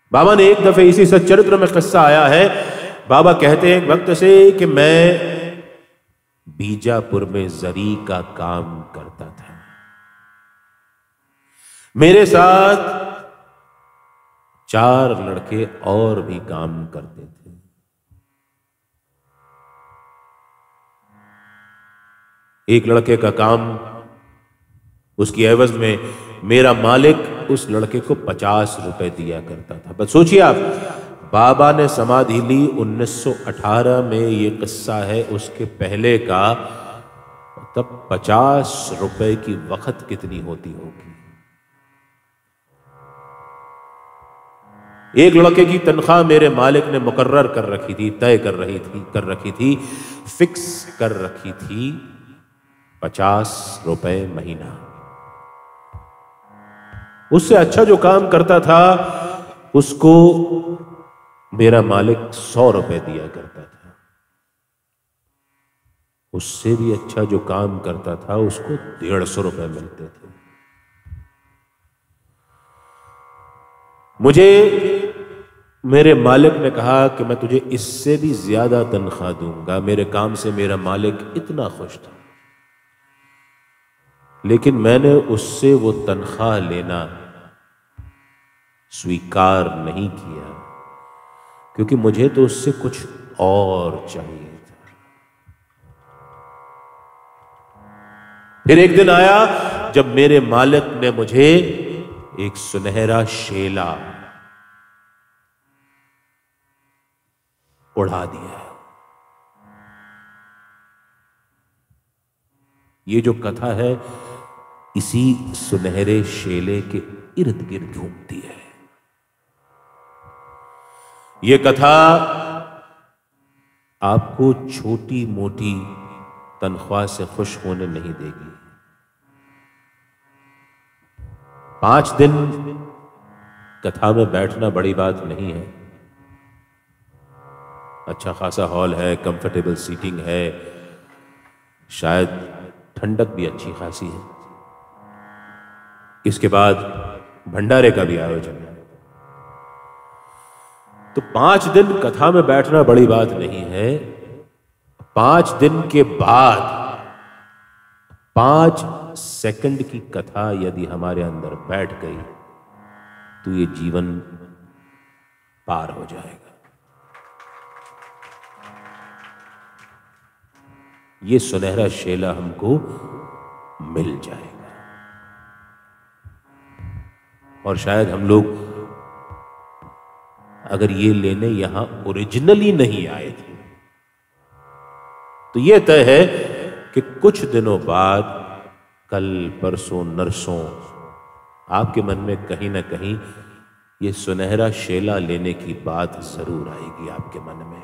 बाबा ने एक दफे इसी सच्चरित्र में किस्सा आया है। बाबा कहते हैं एक वक्त से कि मैं बीजापुर में जरी का काम करता था। मेरे साथ 4 लड़के और भी काम करते थे। एक लड़के का काम, उसकी एवज में मेरा मालिक उस लड़के को 50 रुपए दिया करता था। बस सोचिए आप, बाबा ने समाधि ली 1918 में, ये किस्सा है उसके पहले का। तब 50 रुपए की वक्त कितनी होती होगी। एक लड़के की तनख्वाह मेरे मालिक ने मुकर्रर कर रखी थी, तय कर रखी थी, फिक्स कर रखी थी, 50 रुपए महीना। उससे अच्छा जो काम करता था उसको मेरा मालिक 100 रुपए दिया करता था। उससे भी अच्छा जो काम करता था उसको 150 रुपए मिलते थे। मुझे मेरे मालिक ने कहा कि मैं तुझे इससे भी ज्यादा तनख्वाह दूंगा। मेरे काम से मेरा मालिक इतना खुश था, लेकिन मैंने उससे वो तनख्वाह लेना स्वीकार नहीं किया, क्योंकि मुझे तो उससे कुछ और चाहिए था। फिर एक दिन आया जब मेरे मालिक ने मुझे एक सुनहरा शेला उड़ा दिया। ये जो कथा है इसी सुनहरे शेले के इर्द गिर्द घूमती है। ये कथा आपको छोटी मोटी तनख्वाह से खुश होने नहीं देगी। 5 दिन कथा में बैठना बड़ी बात नहीं है। अच्छा खासा हॉल है, कंफर्टेबल सीटिंग है, शायद ठंडक भी अच्छी खासी है। इसके बाद भंडारे का भी आयोजन है। तो 5 दिन कथा में बैठना बड़ी बात नहीं है। 5 दिन के बाद 5 सेकंड की कथा यदि हमारे अंदर बैठ गई तो ये जीवन पार हो जाएगा। ये सुनहरा शेला हमको मिल जाएगा। और शायद हम लोग अगर ये लेने यहां ओरिजिनली नहीं आए थे तो यह तय है कि कुछ दिनों बाद, कल परसों नरसों, आपके मन में कहीं ना कहीं ये सुनहरा शेला लेने की बात जरूर आएगी आपके मन में।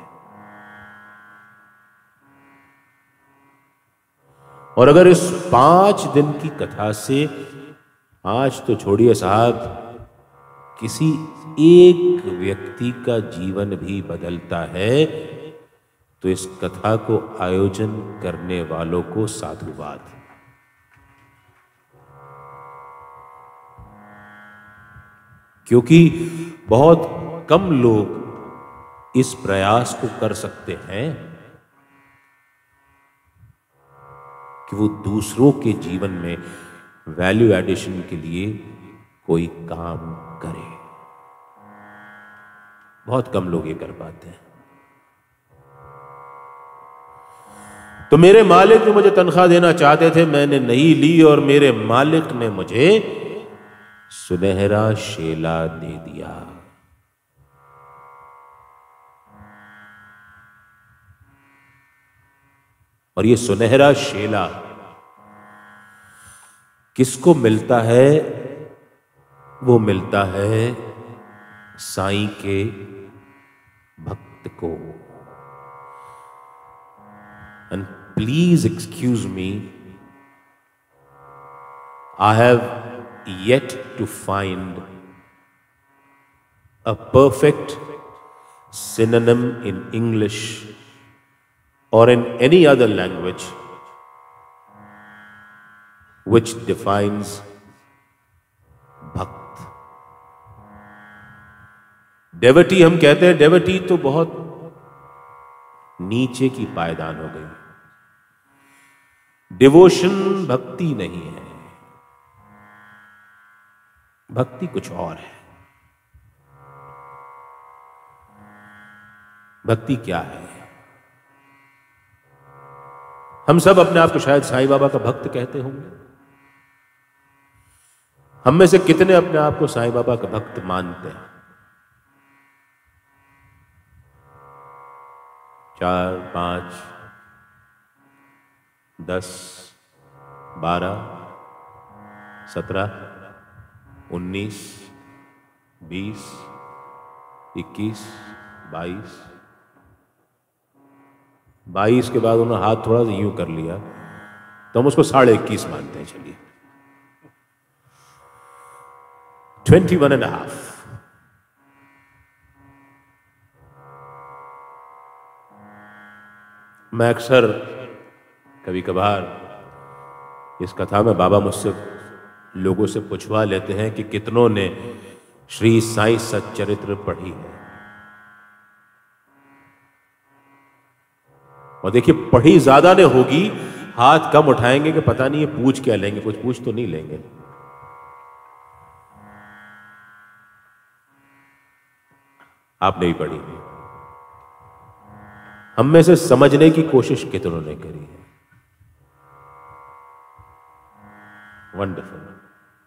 और अगर इस 5 दिन की कथा से, आज तो छोड़िए साहब, किसी एक व्यक्ति का जीवन भी बदलता है तो इस कथा को आयोजन करने वालों को साधुवाद। क्योंकि बहुत कम लोग इस प्रयास को कर सकते हैं कि वो दूसरों के जीवन में वैल्यू एडिशन के लिए कोई काम करे। बहुत कम लोग ये कर पाते हैं। तो मेरे मालिक जो मुझे तनख्वाह देना चाहते थे, मैंने नहीं ली और मेरे मालिक ने मुझे सुनहरा शेला दे दिया। और ये सुनहरा शेला किसको मिलता है? वो मिलता है साईं के भक्त को। And please excuse me, I have yet to find a perfect synonym in English or in any other language which defines bhakt. Devotee हम कहते हैं, डेवटी तो बहुत नीचे की पायदान हो गई। डिवोशन भक्ति नहीं है, भक्ति कुछ और है। भक्ति क्या है? हम सब अपने आप को शायद साईं बाबा का भक्त कहते होंगे। हम में से कितने अपने आप को साईं बाबा का भक्त मानते हैं? 4, 5, 10, 12, 17, 19, 20, 21, 22। 22 के बाद उन्होंने हाथ थोड़ा सा यूं कर लिया तो हम उसको 21.5 मानते हैं। चलिए 21.5। मैं अक्सर कभी कभार इस कथा में बाबा मुझसे लोगों से पूछवा लेते हैं कि कितनों ने श्री साईं सच्चरित्र पढ़ी है। और देखिए, पढ़ी ज्यादा ने होगी, हाथ कम उठाएंगे कि पता नहीं ये पूछ क्या लेंगे, कुछ पूछ तो नहीं लेंगे। आपने भी पढ़ी, हम में से समझने की कोशिश कितनों ने करी है। Wonderful.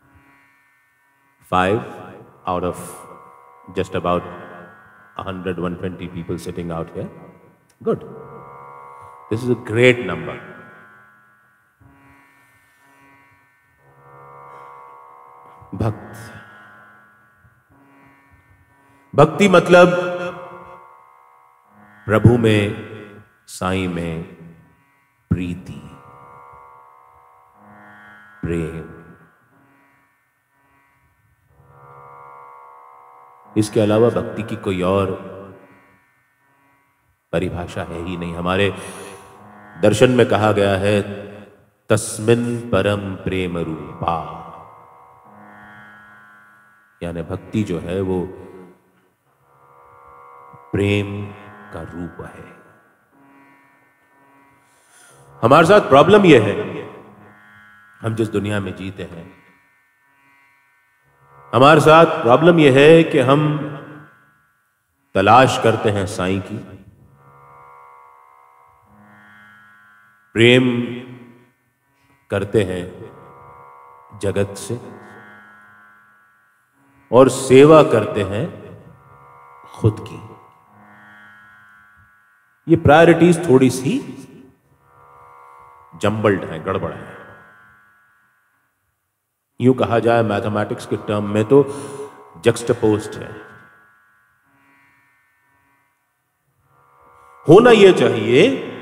5 out of just about 100-120 people sitting out here. Good. This is a great number. भक्त, भक्ति मतलब प्रभु में, साईं में प्रीति, प्रेम। इसके अलावा भक्ति की कोई और परिभाषा है ही नहीं। हमारे दर्शन में कहा गया है, तस्मिन् परम प्रेम रूपा, यानी भक्ति जो है वो प्रेम का रूप है। हमारे साथ प्रॉब्लम यह है, हम जिस दुनिया में जीते हैं, हमारे साथ प्रॉब्लम यह है कि हम तलाश करते हैं साईं की, प्रेम करते हैं जगत से, और सेवा करते हैं खुद की। ये प्रायोरिटीज थोड़ी सी जम्बल्ड है, गड़बड़ है। यूं कहा जाए मैथमेटिक्स के टर्म में तो जक्सटपोज्ड है। होना यह चाहिए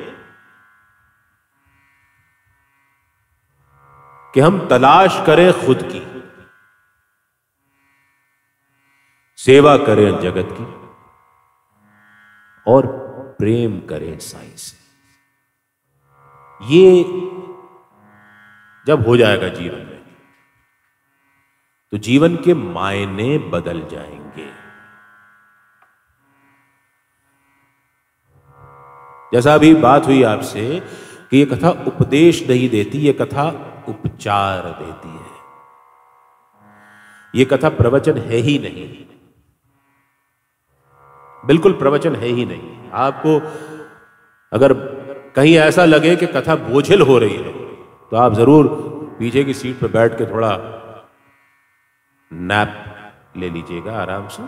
कि हम तलाश करें खुद की, सेवा करें जगत की, और प्रेम करें साईं से। ये जब हो जाएगा जीवन में, तो जीवन के मायने बदल जाएंगे। जैसा अभी बात हुई आपसे कि ये कथा उपदेश नहीं देती, ये कथा उपचार देती है। ये कथा प्रवचन है ही नहीं, बिल्कुल प्रवचन है ही नहीं। आपको अगर कहीं ऐसा लगे कि कथा बोझिल हो रही है, तो आप जरूर पीछे की सीट पर बैठ के थोड़ा नैप ले लीजिएगा आराम से।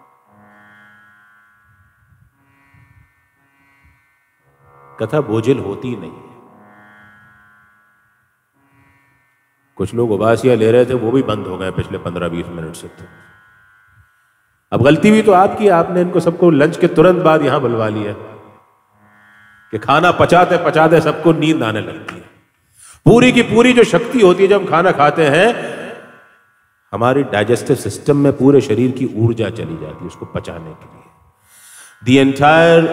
कथा बोझिल होती नहीं। कुछ लोग उबासियां ले रहे थे, वो भी बंद हो गए पिछले 15-20 मिनट से। तो अब गलती भी तो आपकी, आपने इनको सबको लंच के तुरंत बाद यहां बुलवा लिया कि खाना पचाते पचाते सबको नींद आने लगती है। पूरी की पूरी जो शक्ति होती है जब हम खाना खाते हैं, हमारी डाइजेस्टिव सिस्टम में पूरे शरीर की ऊर्जा चली जाती है उसको पचाने के लिए। The entire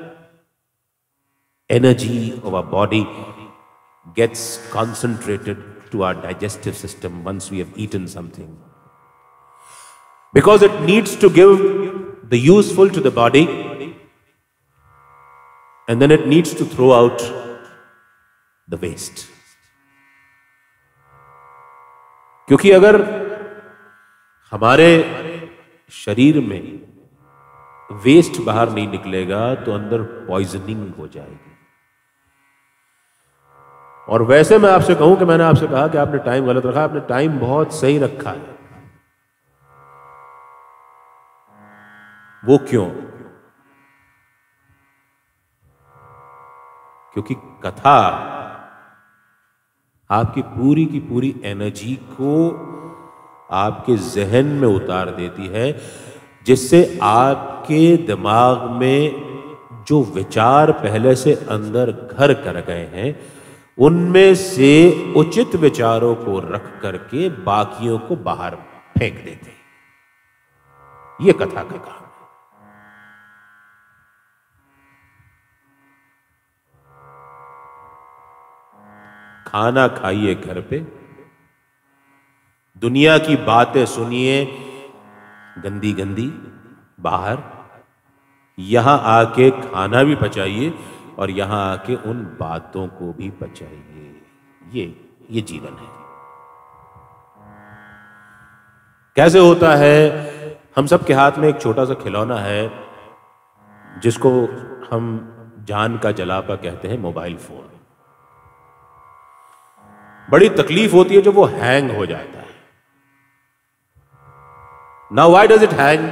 energy of our body gets concentrated to our digestive system once we have eaten something, because it needs to give the useful to the body, and then it needs to throw out the waste. क्योंकि अगर हमारे शरीर में waste बाहर नहीं निकलेगा तो अंदर पॉइजनिंग हो जाएगी। और वैसे मैं आपसे कहूं कि मैंने आपसे कहा कि आपने टाइम गलत रखा, आपने टाइम बहुत सही रखा है। वो क्यों? क्योंकि कथा आपकी पूरी की पूरी एनर्जी को आपके जहन में उतार देती है, जिससे आपके दिमाग में जो विचार पहले से अंदर घर कर गए हैं उनमें से उचित विचारों को रख करके बाकियों को बाहर फेंक देते हैं। यह कथा का काम है। खाना खाइए घर पे, दुनिया की बातें सुनिए गंदी गंदी बाहर, यहां आके खाना भी पचाइए और यहां आके उन बातों को भी पचाइए। ये जीवन है। कैसे होता है? हम सब के हाथ में एक छोटा सा खिलौना है जिसको हम जान का जलापा कहते हैं, मोबाइल फोन। बड़ी तकलीफ होती है जब वो हैंग हो जाता है। Now why does it hang?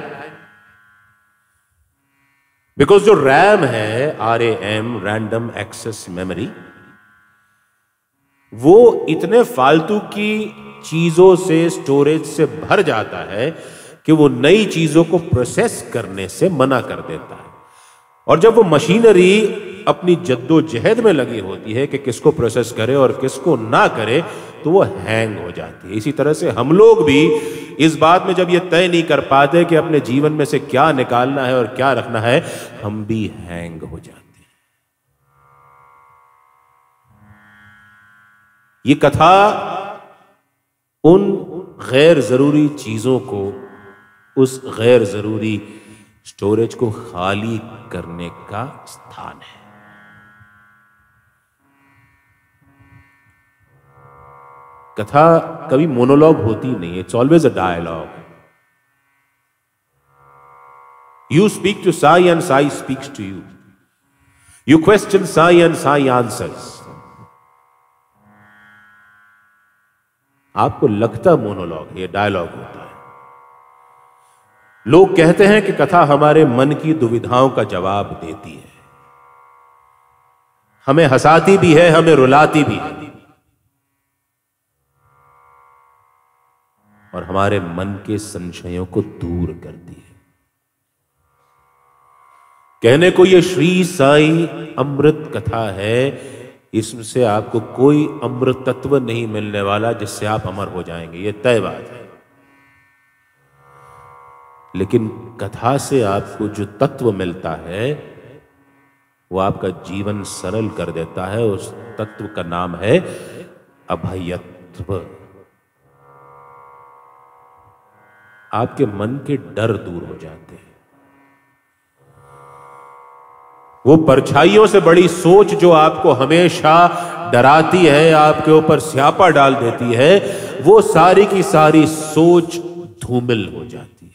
Because जो रैम है, RAM, रैंडम एक्सेस मेमोरी, वो इतने फालतू की चीजों से, स्टोरेज से भर जाता है कि वो नई चीजों को प्रोसेस करने से मना कर देता है। और जब वो मशीनरी अपनी जद्दोजहद में लगी होती है कि किसको प्रोसेस करे और किसको ना करे, तो वो हैंग हो जाती है। इसी तरह से हम लोग भी इस बात में जब ये तय नहीं कर पाते कि अपने जीवन में से क्या निकालना है और क्या रखना है, हम भी हैंग हो जाते हैं। ये कथा उन गैर जरूरी चीजों को, उस गैर जरूरी स्टोरेज को खाली करने का स्थान है। कथा कभी मोनोलॉग होती नहीं, it's always a dialogue. You speak to Sai and Sai speaks to you. You question Sai and Sai answers. आपको लगता मोनोलॉग है, ये डायलॉग होता है। लोग कहते हैं कि कथा हमारे मन की दुविधाओं का जवाब देती है, हमें हंसाती भी है, हमें रुलाती भी है, और हमारे मन के संशयों को दूर करती है। कहने को यह श्री साई अमृत कथा है, इससे आपको कोई अमृत तत्व नहीं मिलने वाला जिससे आप अमर हो जाएंगे, यह तय बात है। लेकिन कथा से आपको जो तत्व मिलता है वो आपका जीवन सरल कर देता है। उस तत्व का नाम है अभयत्व। आपके मन के डर दूर हो जाते हैं। वो परछाइयों से बड़ी सोच जो आपको हमेशा डराती है, आपके ऊपर स्यापा डाल देती है, वो सारी की सारी सोच धूमिल हो जाती है।